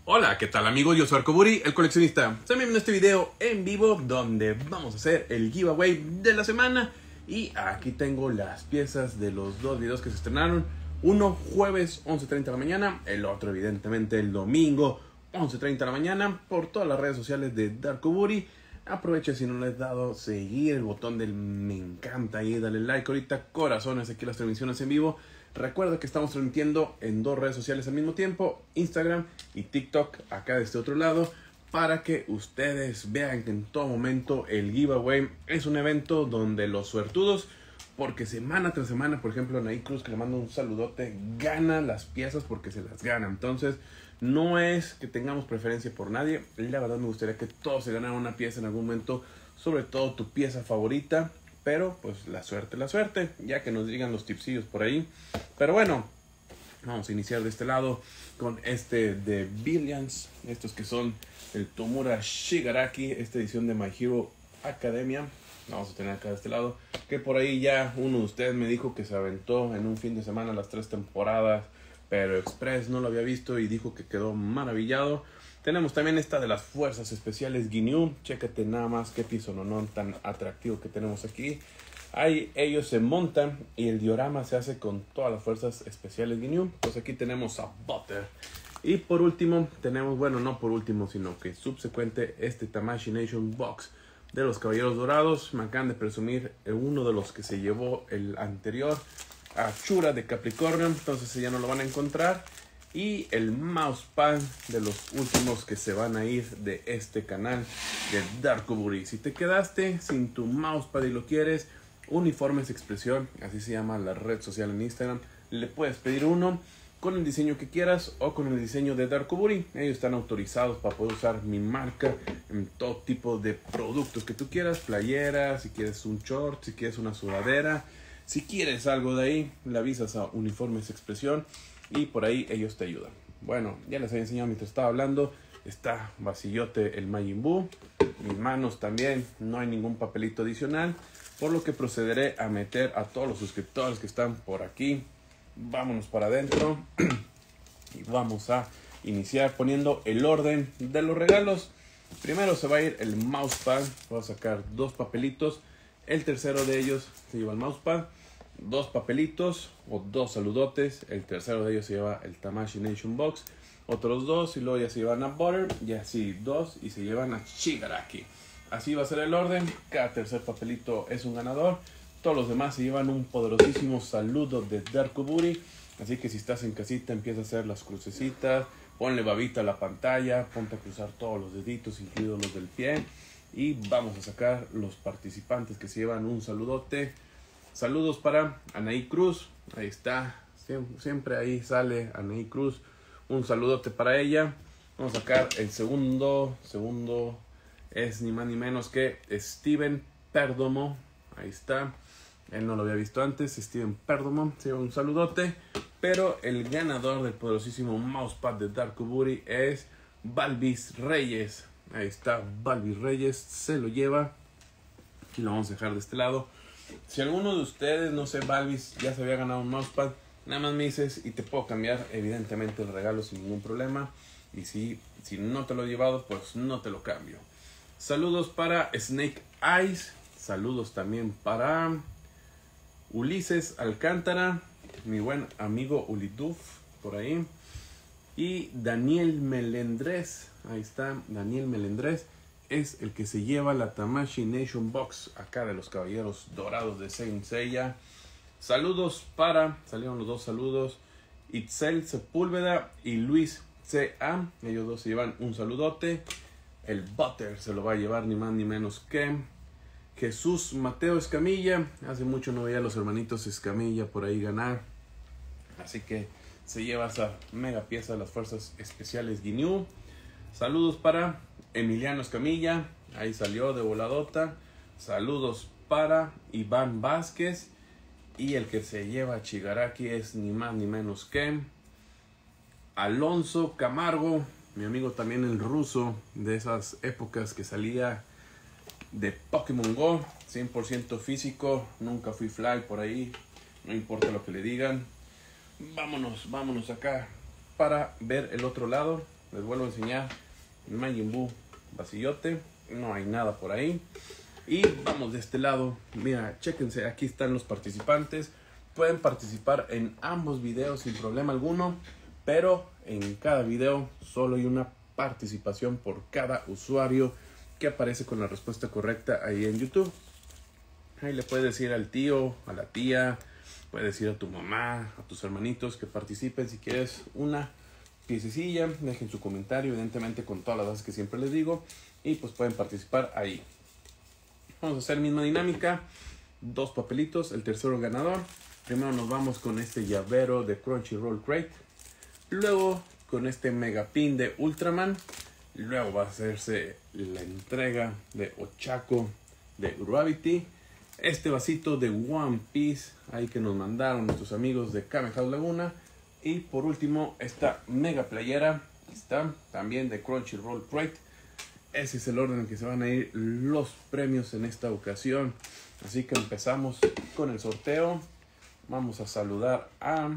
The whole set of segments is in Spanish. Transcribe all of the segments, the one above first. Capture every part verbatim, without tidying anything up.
Hola, ¿qué tal amigos? Yo soy Arcoburi, el coleccionista. Sean bienvenidos a este video en vivo donde vamos a hacer el giveaway de la semana. Y aquí tengo las piezas de los dos videos que se estrenaron. Uno jueves once treinta de la mañana, el otro evidentemente el domingo once treinta de la mañana por todas las redes sociales de Darkoburi. Aprovecha, si no le has dado seguir, el botón del me encanta y dale like ahorita, corazones aquí las transmisiones en vivo. Recuerda que estamos transmitiendo en dos redes sociales al mismo tiempo, Instagram y TikTok, acá de este otro lado, para que ustedes vean que en todo momento el giveaway es un evento donde los suertudos, porque semana tras semana, por ejemplo, Anaí Cruz, que le mando un saludote, gana las piezas porque se las gana. Entonces, no es que tengamos preferencia por nadie. La verdad me gustaría que todos se ganaran una pieza en algún momento, sobre todo tu pieza favorita. Pero pues la suerte, la suerte, ya que nos digan los tipsillos por ahí. Pero bueno, vamos a iniciar de este lado con este de Billions. Estos que son el Tomura Shigaraki, esta edición de My Hero Academia. Vamos a tener acá de este lado, que por ahí ya uno de ustedes me dijo que se aventó en un fin de semana las tres temporadas, pero Express no lo había visto y dijo que quedó maravillado. Tenemos también esta de las fuerzas especiales Ginyu. Chécate nada más qué piso no tan atractivo que tenemos aquí. Ahí ellos se montan y el diorama se hace con todas las fuerzas especiales Ginyu. Pues aquí tenemos a Butter. Y por último tenemos, bueno, no por último, sino que subsecuente, este Tamashii Nation Box de los Caballeros Dorados. Me acaban de presumir uno de los que se llevó el anterior, Ashura de Capricornio. Entonces ya no lo van a encontrar. Y el mousepad de los últimos que se van a ir de este canal de Darkoburi. Si te quedaste sin tu mousepad y lo quieres, Uniformes Expresión, así se llama la red social en Instagram, le puedes pedir uno con el diseño que quieras o con el diseño de Darkoburi. Ellos están autorizados para poder usar mi marca en todo tipo de productos que tú quieras, playeras, si quieres un short, si quieres una sudadera, si quieres algo de ahí, le avisas a Uniformes Expresión y por ahí ellos te ayudan. Bueno, ya les había enseñado mientras estaba hablando. Está vacillote el Majin Buu. Mis manos también, no hay ningún papelito adicional. Por lo que procederé a meter a todos los suscriptores que están por aquí. Vámonos para adentro. Y vamos a iniciar poniendo el orden de los regalos. Primero se va a ir el mousepad. Voy a sacar dos papelitos. El tercero de ellos se lleva el mousepad. Dos papelitos o dos saludotes. El tercero de ellos se lleva el Tamashii Nation Box. Otros dos y luego ya se llevan a Butter. Y así dos y se llevan a Shigaraki. Así va a ser el orden. Cada tercer papelito es un ganador. Todos los demás se llevan un poderosísimo saludo de Darkoburi. Así que si estás en casita, empieza a hacer las crucecitas. Ponle babita a la pantalla. Ponte a cruzar todos los deditos, incluidos los del pie. Y vamos a sacar los participantes que se llevan un saludote. Saludos para Anaí Cruz. Ahí está. Siempre, siempre ahí sale Anaí Cruz. Un saludote para ella. Vamos a sacar el segundo. Segundo es ni más ni menos que Steven Perdomo. Ahí está. Él no lo había visto antes. Steven Perdomo. Se lleva un saludote. Pero el ganador del poderosísimo mousepad de Darkoburi es Balvis Reyes. Ahí está Balvis Reyes. Se lo lleva. Aquí lo vamos a dejar de este lado. Si alguno de ustedes, no sé, Balvis, ya se había ganado un mousepad, nada más me dices y te puedo cambiar evidentemente el regalo sin ningún problema. Y si, si no te lo he llevado, pues no te lo cambio. Saludos para Snake Eyes. Saludos también para Ulises Alcántara, mi buen amigo Uliduf, por ahí. Y Daniel Melendrés. Ahí está, Daniel Melendrés. Es el que se lleva la Tamashii Nation Box acá de los Caballeros Dorados de Saint Seiya. Saludos para, salieron los dos saludos, Itzel Sepúlveda y Luis C A. Ellos dos se llevan un saludote. El Butter se lo va a llevar ni más ni menos que Jesús Mateo Escamilla. Hace mucho no veía a los hermanitos Escamilla por ahí ganar. Así que se lleva esa mega pieza de las fuerzas especiales Ginyu. Saludos para Emiliano Escamilla, ahí salió de voladota. Saludos para Iván Vázquez. Y el que se lleva a Shigaraki es ni más ni menos que Alonso Camargo, mi amigo también el ruso, de esas épocas que salía de Pokémon Go, cien por ciento físico, nunca fui fly por ahí, no importa lo que le digan. Vámonos, vámonos acá para ver el otro lado. les vuelvo a enseñar Majin Buu vasillote, no hay nada por ahí. Y vamos de este lado, mira, chéquense, aquí están los participantes. Pueden participar en ambos videos sin problema alguno, pero en cada video solo hay una participación por cada usuario que aparece con la respuesta correcta ahí en YouTube. Ahí le puedes decir al tío, a la tía, puedes decir a tu mamá, a tus hermanitos que participen. Si quieres una piececilla, dejen su comentario, evidentemente con todas las bases que siempre les digo, y pues pueden participar ahí. Vamos a hacer misma dinámica, dos papelitos, el tercero ganador. Primero nos vamos con este llavero de Crunchyroll Crate, luego con este mega pin de Ultraman, luego va a hacerse la entrega de Ochako de Gravity, este vasito de One Piece ahí que nos mandaron nuestros amigos de Kame House Laguna, y por último esta mega playera, aquí está, también de Crunchyroll Crate. Ese es el orden en que se van a ir los premios en esta ocasión. Así que empezamos con el sorteo. Vamos a saludar a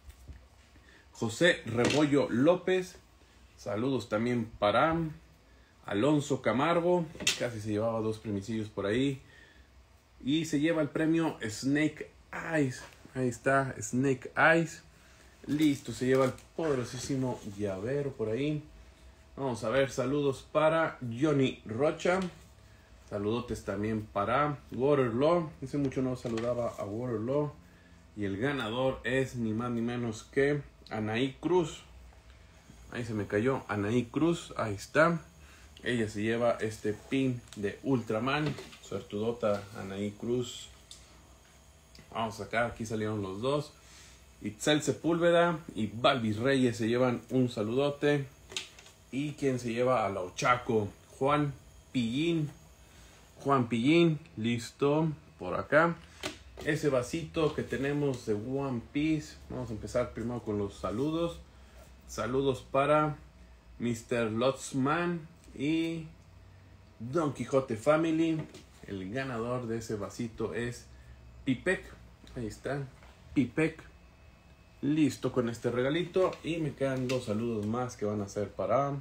José Rebollo López. Saludos también para Alonso Camargo. Casi se llevaba dos premisillos por ahí. Y se lleva el premio Snake Eyes. Ahí está, Snake Eyes. Listo, se lleva el poderosísimo llavero por ahí. Vamos a ver, saludos para Johnny Rocha. Saludotes también para Waterloo. Hace mucho no saludaba a Waterloo. Y el ganador es ni más ni menos que Anaí Cruz. Ahí se me cayó Anaí Cruz. Ahí está. Ella se lleva este pin de Ultraman. Suertudota Anaí Cruz. Vamos a sacar. Aquí salieron los dos. Itzel Sepúlveda y Balvis Reyes se llevan un saludote. Y quien se lleva a la Ochako, Juan Pillín. Juan Pillín, listo, por acá. Ese vasito que tenemos de One Piece. Vamos a empezar primero con los saludos. Saludos para mister Lotzman y Don Quijote Family. El ganador de ese vasito es Pipek. Ahí está, Pipek. Listo con este regalito. Y me quedan dos saludos más que van a ser para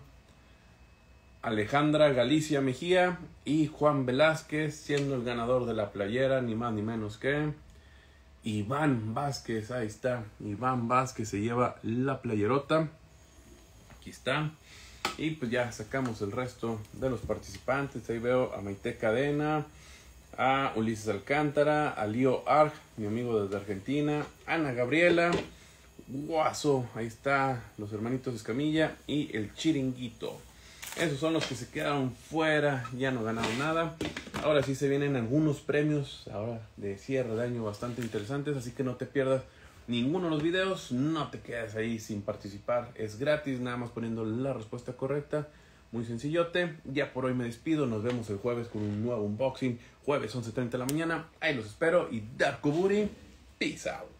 Alejandra Galicia Mejía y Juan Velázquez, siendo el ganador de la playera ni más ni menos que Iván Vázquez. Ahí está, Iván Vázquez se lleva la playerota. Aquí está. Y pues ya sacamos el resto de los participantes. Ahí veo a Maite Cadena, a Ulises Alcántara, a Lío Arg, mi amigo desde Argentina, Ana Gabriela, Guaso, ahí está, los hermanitos Escamilla y el Chiringuito. Esos son los que se quedaron fuera, ya no ganaron nada. Ahora sí se vienen algunos premios ahora de cierre de año bastante interesantes, así que no te pierdas ninguno de los videos, no te quedes ahí sin participar. Es gratis, nada más poniendo la respuesta correcta. Muy sencillote. Ya por hoy me despido, nos vemos el jueves con un nuevo unboxing. Jueves once treinta de la mañana, ahí los espero. Y Darko Booty, peace out.